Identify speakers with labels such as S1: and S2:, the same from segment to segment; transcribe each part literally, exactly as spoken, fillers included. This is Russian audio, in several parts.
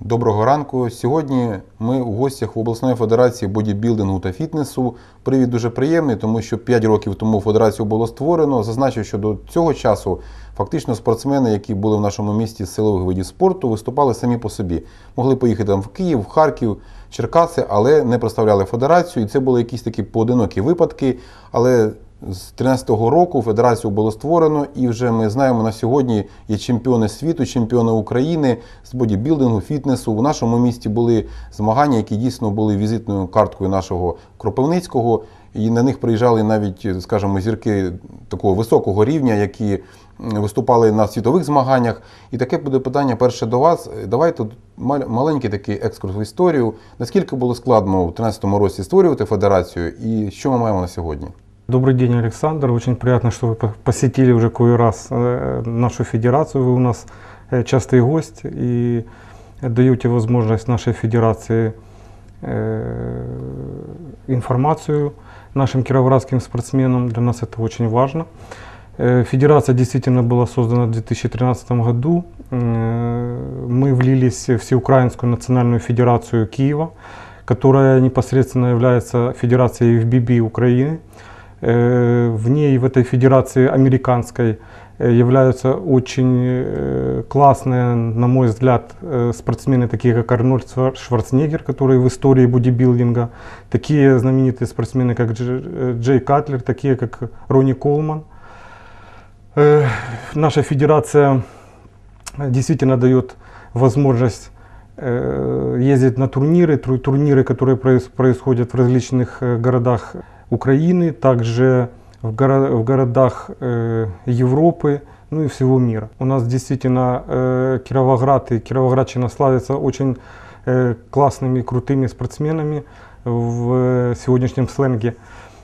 S1: Доброго ранку. Сьогодні ми у гостях в обласної федерації бодібілдингу та фітнесу. Привід дуже приємний, тому що п'ять років тому федерацію було створено. Зазначив, що до цього часу фактично спортсмени, які були в нашому місті з силових видів спорту, виступали самі по собі. Могли поїхати там в Київ, в Харків, Черкаси, але не представляли федерацію. І це були якісь такі поодинокі випадки. Але з дві тисячі тринадцятого року федерацію було створено, і вже ми знаємо, на сьогодні є чемпіони світу, чемпіони України з бодібілдингу, фітнесу. В нашому місті були змагання, які дійсно були візитною карткою нашого Кропивницького, і на них приїжджали навіть, скажімо, зірки такого високого рівня, які виступали на світових змаганнях. І таке буде питання перше до вас. Давайте маленький такий екскурс в історію. Наскільки було складно у дві тисячі тринадцятому році створювати федерацію, і що ми маємо на сьогодні?
S2: Добрый день, Александр. Очень приятно, что вы посетили уже кое раз нашу федерацию. Вы у нас частый гость и даете возможность нашей федерации информацию нашим кировоградским спортсменам. Для нас это очень важно. Федерация действительно была создана в две тысячи тринадцатом году. Мы влились в Всеукраинскую национальную федерацию Киева, которая непосредственно является федерацией эф би би Украины. В ней, в этой федерации американской, являются очень классные, на мой взгляд, спортсмены, такие как Арнольд Шварценеггер, который в истории бодибилдинга, такие знаменитые спортсмены, как Джей Катлер, такие как Ронни Колман. Наша федерация действительно дает возможность ездить на турниры, турниры, которые происходят в различных городах Украины, также в, горо в городах э, Европы, ну и всего мира. У нас действительно э, Кировоград и Кировоградчина славятся очень э, классными, крутыми спортсменами в э, сегодняшнем сленге.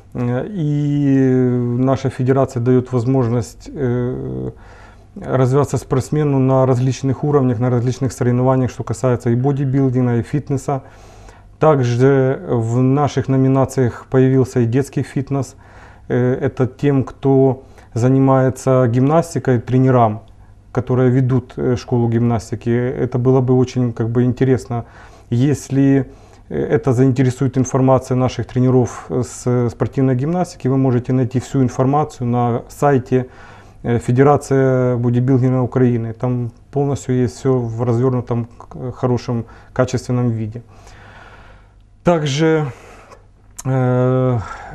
S2: И наша федерация дает возможность э, развиваться спортсмену на различных уровнях, на различных соревнованиях, что касается и бодибилдинга, и фитнеса. Также в наших номинациях появился и детский фитнес. Это тем, кто занимается гимнастикой, тренерам, которые ведут школу гимнастики. Это было бы очень как бы интересно, если это заинтересует информация наших тренеров с спортивной гимнастики. Вы можете найти всю информацию на сайте Федерации бодибилдинга Украины. Там полностью есть все в развернутом, хорошем, качественном виде. Также э,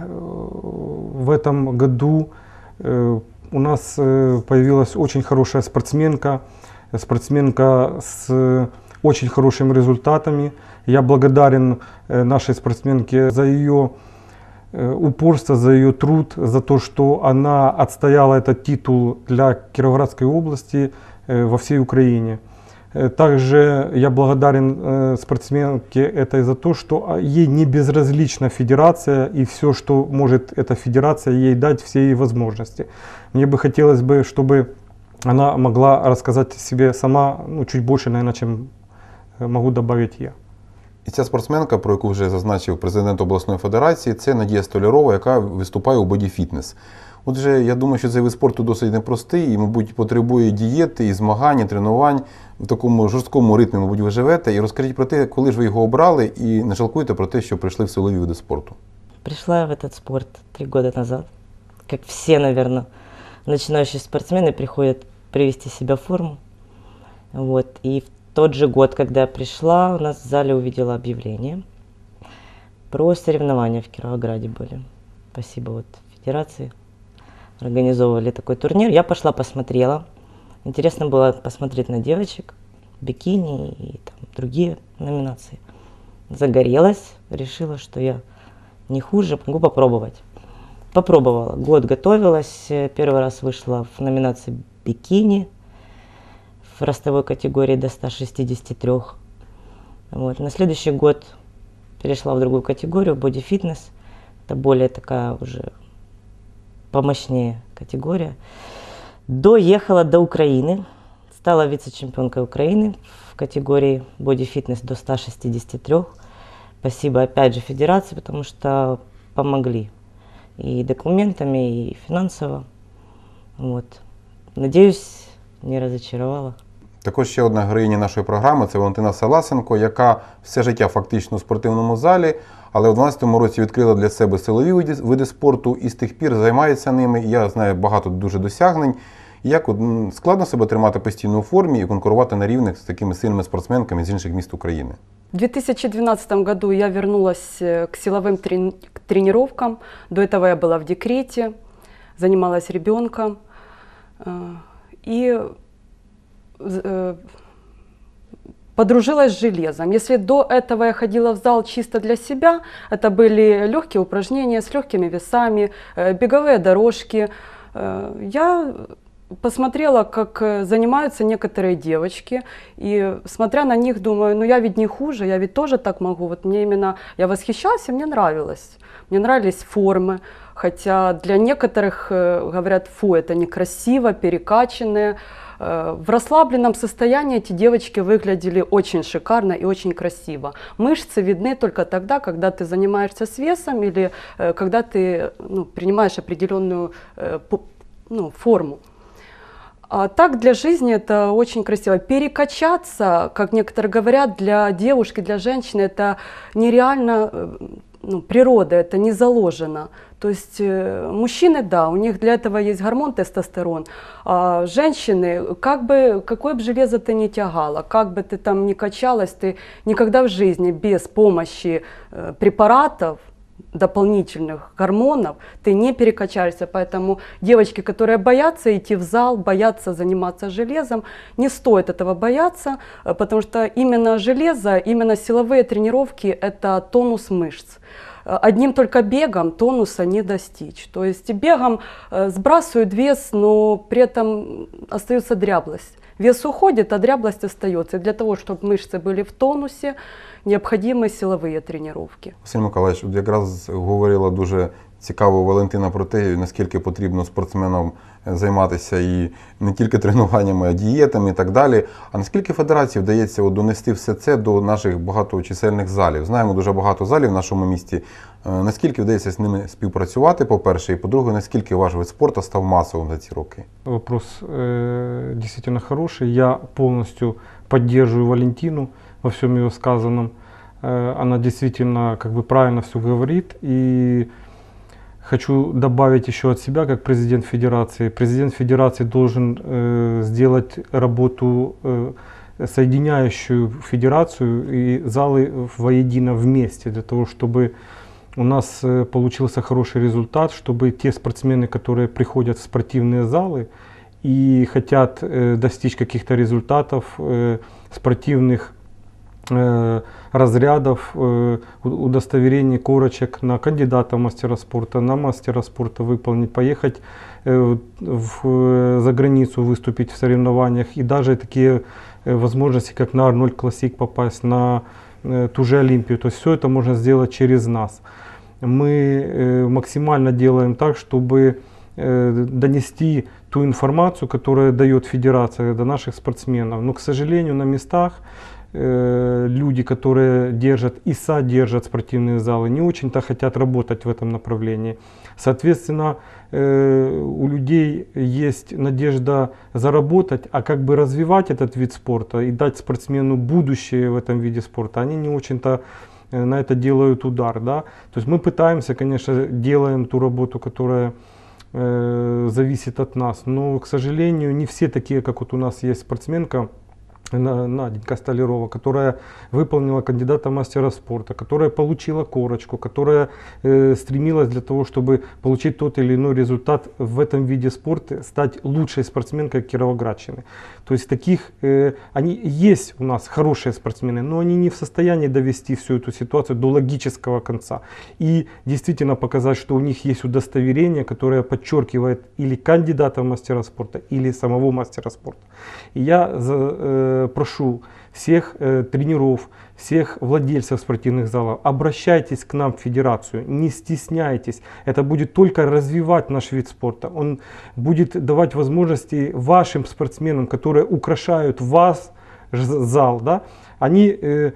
S2: в этом году э, у нас э, появилась очень хорошая спортсменка, спортсменка с очень хорошими результатами. Я благодарен э, нашей спортсменке за ее э, упорство, за ее труд, за то, что она отстояла этот титул для Кировоградской области э, во всей Украине. Также я благодарен э, спортсменке этой за то, что ей не безразлична федерация и все, что может эта федерация ей дать, все ей возможности. Мне бы хотелось бы, чтобы она могла рассказать о себе сама, ну, чуть больше, наверное, чем могу добавить я.
S1: І ця спортсменка, про яку вже зазначив президент обласної федерації, це Надія Столярова, яка виступає у бодіфітнес. Отже, я думаю, що цей вид спорту досить непростий і, мабуть, потребує дієти, і змагань, і тренувань. В такому жорсткому ритмі, мабуть, ви живете. І розкажіть про те, коли ж ви його обрали, і не жалкуєте про те, що прийшли в силові види спорту.
S3: Пришла я в этот спорт три года назад. Как все, наверное, начинающие спортсмены приходят привести себя в форму. Вот. И в тот же год, когда я пришла, у нас в зале увидела объявление про соревнования в Кировограде были. Спасибо вот федерации. Организовывали такой турнир. Я пошла, посмотрела. Интересно было посмотреть на девочек, бикини и там, другие номинации. Загорелась, решила, что я не хуже, могу попробовать. Попробовала. Год готовилась. Первый раз вышла в номинации бикини в ростовой категории до ста шестидесяти трёх. Вот. На следующий год перешла в другую категорию, бодифитнес. Это более такая уже помощнее категория. Доехала до Украины, стала вице-чемпионкой Украины в категории бодифитнес до ста шестидесяти трёх. Спасибо опять же федерации, потому что помогли и документами, и финансово. Вот. Надеюсь, не разочаровала.
S1: Також ще одна героїня нашої програми – це Валентина Саласенко, яка все життя фактично у спортивному залі, але у дванадцятому році відкрила для себе силові види, види спорту і з тих пір займається ними. Я знаю багато дуже досягнень. Як складно себе тримати постійно у формі і конкурувати на рівних з такими сильними спортсменками з інших міст України?
S4: В две тысячи двенадцатом году я вернулась к силовым трени- к тренировкам. До этого я была в декрете, занималась ребенком. э, И э, подружилась с железом. Если до этого я ходила в зал чисто для себя, это были легкие упражнения с легкими весами, э, беговые дорожки, э, я посмотрела, как э, занимаются некоторые девочки, и смотря на них, думаю, ну я ведь не хуже, я ведь тоже так могу. Вот мне именно, я восхищалась, и мне нравилось. Мне нравились формы, хотя для некоторых э, говорят, фу, это некрасиво, перекачанные. Э, в расслабленном состоянии эти девочки выглядели очень шикарно и очень красиво. Мышцы видны только тогда, когда ты занимаешься с весом или э, когда ты ну, принимаешь определенную э, по, ну, форму. А так для жизни это очень красиво. Перекачаться, как некоторые говорят, для девушки, для женщины это нереально, ну, природа, это не заложено. То есть э, мужчины, да, у них для этого есть гормон тестостерон, а женщины, как бы, какое бы железо ты ни тягала, как бы ты там ни качалась, ты никогда в жизни без помощи э, препаратов, дополнительных гормонов, ты не перекачаешься. Поэтому девочки, которые боятся идти в зал, боятся заниматься железом, не стоит этого бояться, потому что именно железо, именно силовые тренировки – это тонус мышц. Одним только бегом тонуса не достичь. То есть бегом сбрасывают вес, но при этом остается дряблость. Вес уходит, а дряблость остается. И для того, чтобы мышцы были в тонусе, необходимы силовые тренировки.
S1: Василь Миколаївич, от якраз говорила дуже цікаво Валентина про те, наскільки потрібно спортсменам займатися і не тільки тренуваннями, а дієтами і так далі. А наскільки федерації вдається от донести все це до наших багаточисельних залів? Знаємо дуже багато залів в нашому місті. Наскільки вдається з ними співпрацювати, по-перше, і по-друге, наскільки ваш вид спорту став масовим за ці роки?
S2: Вопрос э, действительно хороший. Я полностью поддерживаю Валентину во всем ее сказанном. Э, она действительно как бы правильно все говорит. И хочу добавить еще от себя, как президент федерации. Президент федерации должен э, сделать работу, э, соединяющую федерацию и залы воедино вместе, для того, чтобы у нас э, получился хороший результат, чтобы те спортсмены, которые приходят в спортивные залы и хотят э, достичь каких-то результатов, э, спортивных э, разрядов, э, удостоверений, корочек на кандидата в мастера спорта, на мастера спорта выполнить, поехать э, в, за границу выступить в соревнованиях, и даже такие э, возможности, как на Арнольд Классик попасть, на э, ту же Олимпию. То есть все это можно сделать через нас. Мы э, максимально делаем так, чтобы э, донести ту информацию, которую дает федерация, до наших спортсменов. Но, к сожалению, на местах э, люди, которые держат и содержат спортивные залы, не очень-то хотят работать в этом направлении. Соответственно, э, у людей есть надежда заработать, а как бы развивать этот вид спорта и дать спортсмену будущее в этом виде спорта, они не очень-то на это делают удар, да. То есть мы пытаемся, конечно, делаем ту работу, которая э, зависит от нас, но, к сожалению, не все такие, как вот у нас есть спортсменка Наденька Столярова, которая выполнила кандидата в мастера спорта, которая получила корочку, которая э, стремилась для того, чтобы получить тот или иной результат в этом виде спорта, стать лучшей спортсменкой Кировоградщины. То есть таких, э, они есть у нас хорошие спортсмены, но они не в состоянии довести всю эту ситуацию до логического конца. И действительно показать, что у них есть удостоверение, которое подчеркивает или кандидата в мастера спорта, или самого мастера спорта. И я за, э, прошу всех э, тренеров, всех владельцев спортивных залов, обращайтесь к нам в федерацию, не стесняйтесь. Это будет только развивать наш вид спорта. Он будет давать возможности вашим спортсменам, которые украшают вас, зал, да, они э,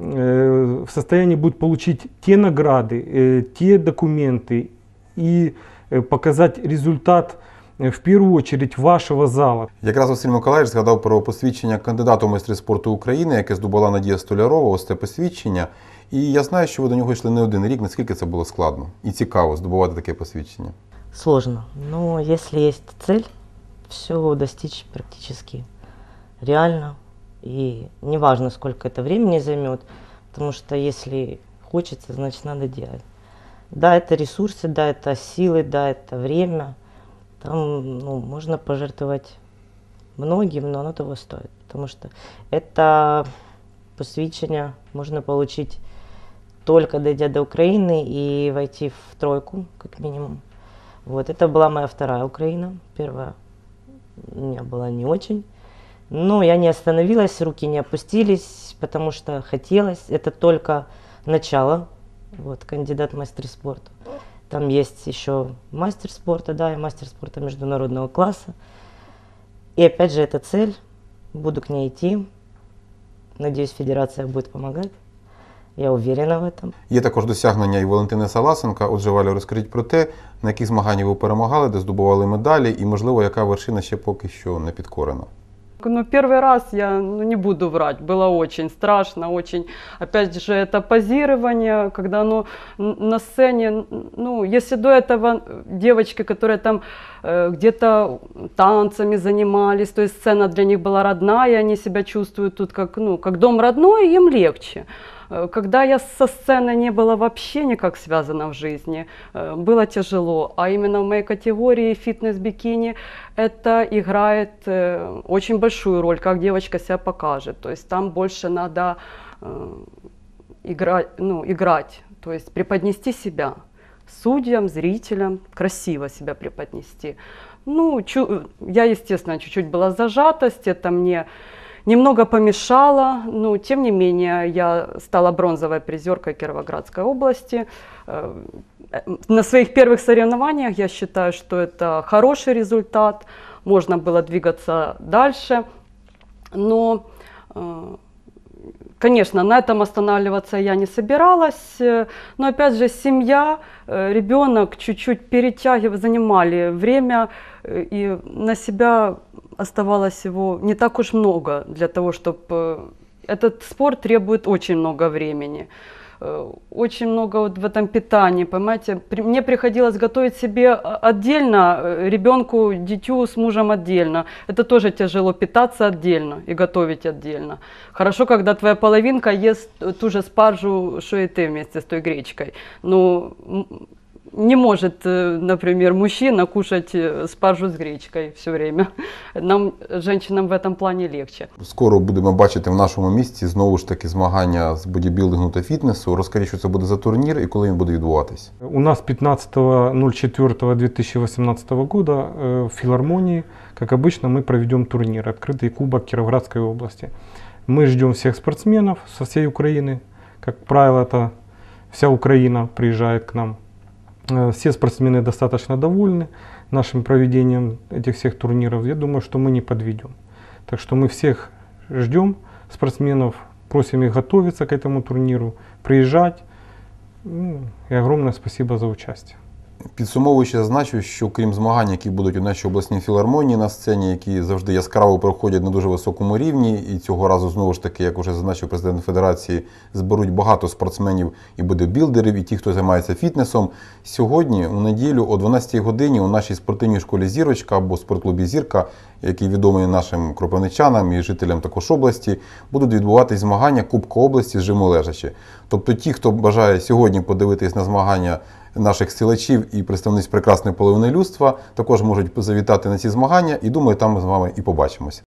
S2: э, в состоянии будут получить те награды, э, те документы и э, показать результат э, в первую очередь вашего зала.
S1: Якраз Василь Миколаївич згадав про посвідчення кандидата у майстри спорту України, яке здобула Надія Столярова, ось це посвідчення. І я знаю, що ви до нього йшли не один рік, наскільки це було складно і цікаво здобувати таке посвідчення.
S3: Сложно, но если есть цель, все достичь практически реально. И не важно, сколько это времени займет, потому что если хочется, значит надо делать. Да, это ресурсы, да, это силы, да, это время. Там ну, можно пожертвовать многим, но оно того стоит. Потому что это посвящение можно получить только дойдя до Украины и войти в тройку, как минимум. Вот, это была моя вторая Украина. Первая у меня была не очень. Но я не остановилась, руки не опустились, потому что хотелось. Это только начало. Вот, кандидат в мастеры спорта. Там есть еще мастер спорта, да, и мастер спорта международного класса. И опять же, это цель. Буду к ней идти. Надеюсь, федерация будет помогать. Я уверена в этом.
S1: Є також досягнення і Валентини Саласенка. Отже, Валя, розкажіть про те, на яких змаганнях ви перемагали, де здобували медалі, і, можливо, яка вершина ще поки що не підкорена.
S4: Ну, первый раз я ну, не буду врать, было очень страшно, очень, опять же, это позирование, когда оно на сцене, ну, если до этого девочки, которые там э, где-то танцами занимались, то есть сцена для них была родная, они себя чувствуют тут как, ну, как дом родной, им легче. Когда я со сценой не была вообще никак связана в жизни, было тяжело. А именно в моей категории фитнес-бикини это играет очень большую роль, как девочка себя покажет. То есть там больше надо играть, ну, играть, то есть преподнести себя судьям, зрителям, красиво себя преподнести. Ну, чу- я, естественно, чуть-чуть была зажатость, это мне немного помешало, но тем не менее я стала бронзовой призеркой Кировоградской области. На своих первых соревнованиях я считаю, что это хороший результат, можно было двигаться дальше, но, конечно, на этом останавливаться я не собиралась, но опять же семья, ребенок чуть-чуть перетягивали, занимали время, и на себя оставалось его не так уж много для того, чтобы... Этот спорт требует очень много времени, очень много вот в этом питании, понимаете. Мне приходилось готовить себе отдельно, ребенку, дитю с мужем отдельно. Это тоже тяжело, питаться отдельно и готовить отдельно. Хорошо, когда твоя половинка ест ту же спаржу, что и ты вместе с той гречкой. Но не может, например, мужчина кушать спаржу с гречкой все время. Нам, женщинам, в этом плане легче.
S1: Скоро будемо бачити в нашому місті знову ж таки змагання з бодібілдингу та фітнесу. Розкажіть, що це буде за турнір і коли він буде відбуватись?
S2: У нас пятнадцатого четвёртого две тысячи восемнадцатого года в филармонии, как обычно, мы проведем турнир «Открытый кубок Кировоградской области». Мы ждем всех спортсменов со всей Украины. Как правило, это вся Украина приезжает к нам. Все спортсмены достаточно довольны нашим проведением этих всех турниров. Я думаю, что мы не подведем. Так что мы всех ждем, спортсменов, просим их готовиться к этому турниру, приезжать. Ну, и огромное спасибо за участие.
S1: Підсумовуючи, зазначу, що крім змагань, які будуть у нашій обласній філармонії на сцені, які завжди яскраво проходять на дуже високому рівні, і цього разу, знову ж таки, як вже зазначив президент Федерації, зберуть багато спортсменів і бодибілдерів, і ті, хто займається фітнесом. Сьогодні, у неділю, о дванадцятій годині у нашій спортивній школі «Зірочка» або спортклубі «Зірка», який відомий нашим кропивничанам і жителям також області, будуть відбуватись змагання Кубка області з жиму лежачи. Тобто ті, хто бажає сьогодні подивитись на змагання наших силачів і представниць прекрасної половини людства, також можуть завітати на ці змагання, і думаю, там ми з вами і побачимося.